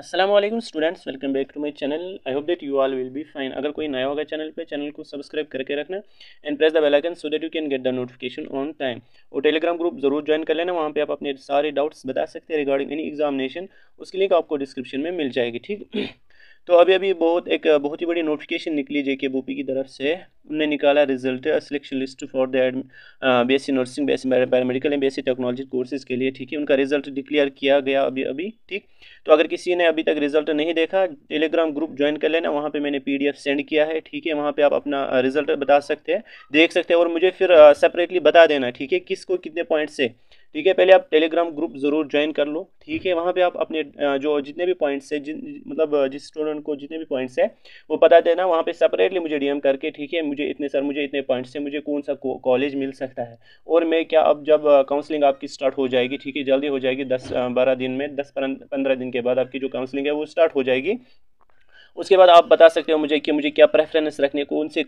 अस्सलाम वालेकुम students, welcome back to my channel. I hope that you all will be fine. अगर कोई नया होगा चैनल पे, चैनल को सब्सक्राइब करके रखना and press the bell icon so that you can get the notification on time. और Telegram group जरूर ज्वाइन कर लेना, वहाँ पे आप अपने सारे डाउट्स बता सकते हैं रिगार्डिंग एनी एग्जामिनेशन। उसकी लिंक आपको डिस्क्रिप्शन में मिल जाएगी, ठीक। तो अभी अभी बहुत ही बड़ी नोटिफिकेशन निकली जेके बोपी की तरफ से। उन्होंने निकाला result selection list for the BSc nursing, BSc paramedical and BSc technology courses के लिए, ठीक है। उनका रिजल्ट डिक्लेयर किया गया अभी अभी, ठीक। तो अगर किसी ने अभी तक रिजल्ट नहीं देखा, टेलीग्राम ग्रुप ज्वाइन कर लेना, वहाँ पे मैंने पीडीएफ सेंड किया है, ठीक है। वहाँ पे आप अपना रिजल्ट बता सकते हैं, देख सकते हैं, और मुझे फिर सेपरेटली बता देना, ठीक है, किसको कितने पॉइंट से, ठीक है। पहले आप टेलीग्राम ग्रुप ज़रूर ज्वाइन कर लो, ठीक है। वहाँ पे आप अपने जो जितने भी पॉइंट्स है, जिस स्टूडेंट को जितने भी पॉइंट्स है वो बता देना वहाँ पे सेपरेटली मुझे डीएम करके, ठीक है। मुझे इतने सर, मुझे इतने पॉइंट्स से मुझे कौन सा कॉलेज मिल सकता है, और मैं क्या, अब जब काउंसलिंग आपकी स्टार्ट हो जाएगी, ठीक है, जल्दी हो जाएगी, 10-12 दिन में, 10-15 दिन के बाद आपकी जो काउंसलिंग है वो स्टार्ट हो जाएगी। उसके बाद आप बता सकते हो मुझे कि मुझे क्या प्रेफरेंस रखने,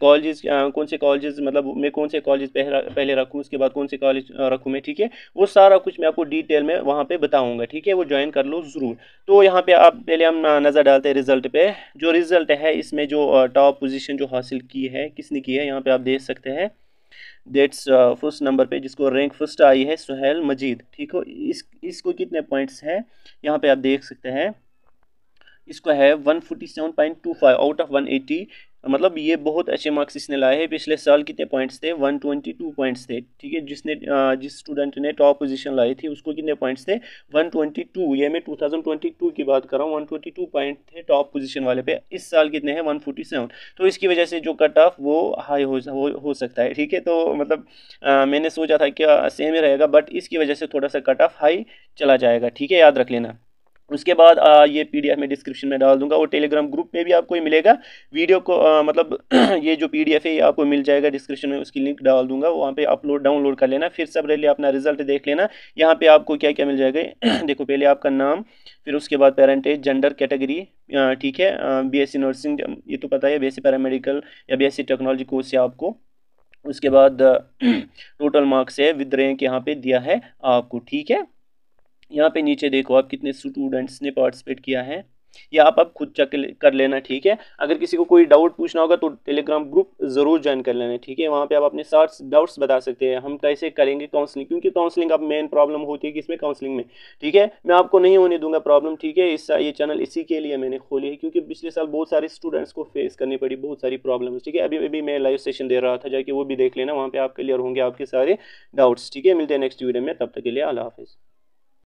कौन से कॉलेजेस, मतलब मैं कौन से कॉलेज पहले रखूँ, उसके बाद कौन से कॉलेज रखूँ मैं, ठीक है। वो सारा कुछ मैं आपको डिटेल में वहाँ पे बताऊँगा, ठीक है। वो ज्वाइन कर लो ज़रूर। तो यहाँ पे आप पहले हम नज़र डालते हैं रिजल्ट पे। जो रिजल्ट है इसमें जो टॉप पोजीशन जो हासिल की है, किसने की है, यहाँ पे आप देख सकते हैं। डेट्स फर्स्ट नंबर पे जिसको रैंक फर्स्ट आई है सुहेल मजीद, ठीक हो। इसको कितने पॉइंट्स है यहाँ पे आप देख सकते हैं। इसको है 147.25 आउट ऑफ 180, मतलब ये बहुत अच्छे मार्क्स इसने लाए हैं। पिछले साल कितने पॉइंट्स थे, 122 पॉइंट्स थे, ठीक है। जिस स्टूडेंट ने टॉप पोजीशन लाई थी उसको कितने पॉइंट्स थे, 122। ये मैं 2022 की बात कर रहा हूँ, 122 पॉइंट थे टॉप पोजीशन वाले पे। इस साल कितने हैं, 147। तो इसकी वजह से जो कट ऑफ वो हाई हो सकता है, ठीक है। तो मतलब मैंने सोचा था कि सेम ही रहेगा, बट इसकी वजह से थोड़ा सा कट ऑफ हाई चला जाएगा, ठीक है, याद रख लेना। उसके बाद ये पीडीएफ में डिस्क्रिप्शन में डाल दूंगा, और टेलीग्राम ग्रुप में भी आपको ये मिलेगा वीडियो को, मतलब ये जो पीडीएफ है ये आपको मिल जाएगा डिस्क्रिप्शन में, उसकी लिंक डाल दूंगा, वहाँ पे डाउनलोड कर लेना, फिर सेपरेटली अपना रिजल्ट देख लेना। यहाँ पे आपको क्या क्या मिल जाएगा देखो, पहले आपका नाम, फिर उसके बाद पेरेंटेज, जेंडर, कैटेगरी, ठीक है, बीएससी नर्सिंग ये तो पता है, बीएससी पैरामेडिकल या बीएससी टेक्नोलॉजी कोर्स है आपको। उसके बाद टोटल मार्क्स है विद रैंक यहाँ पे दिया है आपको, ठीक है। यहाँ पे नीचे देखो आप कितने स्टूडेंट्स ने पार्टिसिपेट किया है, ये आप खुद चेक कर लेना, ठीक है। अगर किसी को कोई डाउट पूछना होगा तो टेलीग्राम ग्रुप जरूर ज्वाइन कर लेना, ठीक है। वहाँ पे आप अपने सारे डाउट्स बता सकते हैं, हम कैसे करेंगे काउंसलिंग, क्योंकि काउंसलिंग अब मेन प्रॉब्लम होती है किसमें, काउंसलिंग में, ठीक है। मैं आपको नहीं होने दूंगा प्रॉब्लम, ठीक है। ये चैनल इसी के लिए मैंने खोली है, क्योंकि पिछले साल बहुत सारे स्टूडेंट्स को फेस करनी पड़ी बहुत सारी प्रॉब्लम, ठीक है। अभी अभी मैं लाइव सेशन दे रहा था, जाके वो भी देख लेना, वहाँ पे आप क्लियर होंगे आपके सारे डाउट्स, ठीक है। मिलते हैं नेक्स्ट वीडियो में, तब तक के लिए अल्लाह हाफिज़।